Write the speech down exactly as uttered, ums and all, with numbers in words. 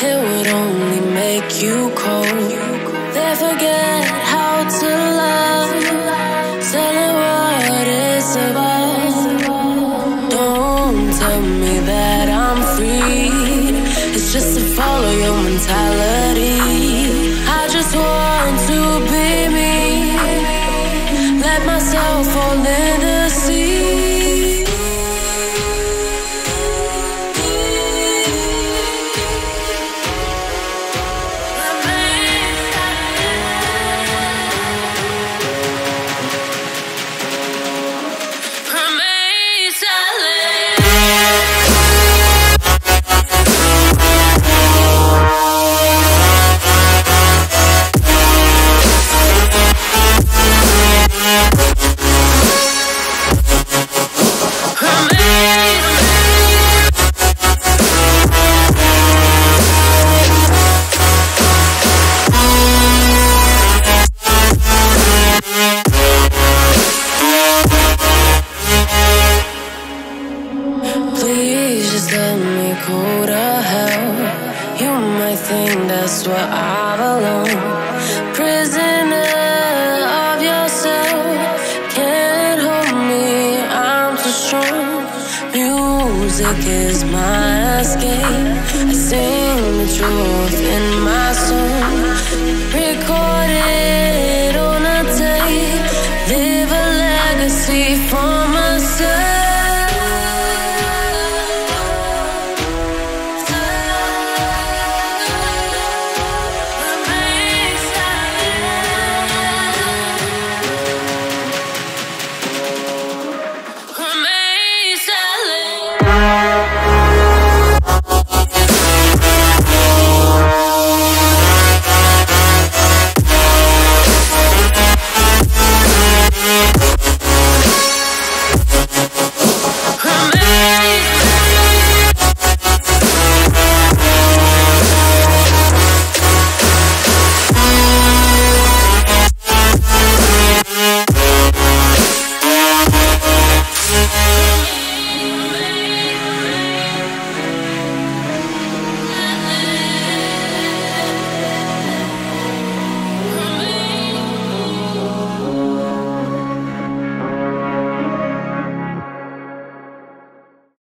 it would only make you cold. They forget how to love, selling what it's about. Don't tell me that I'm free, it's just to follow your mentality. I just want to be me, let myself fall in the sea. Please just let me go to hell. You might think that's where I belong. Prisoner of yourself, can't hold me, I'm too strong. Music is my escape, I sing the truth in my song. Record it on a tape, live a legacy for myself. Bye.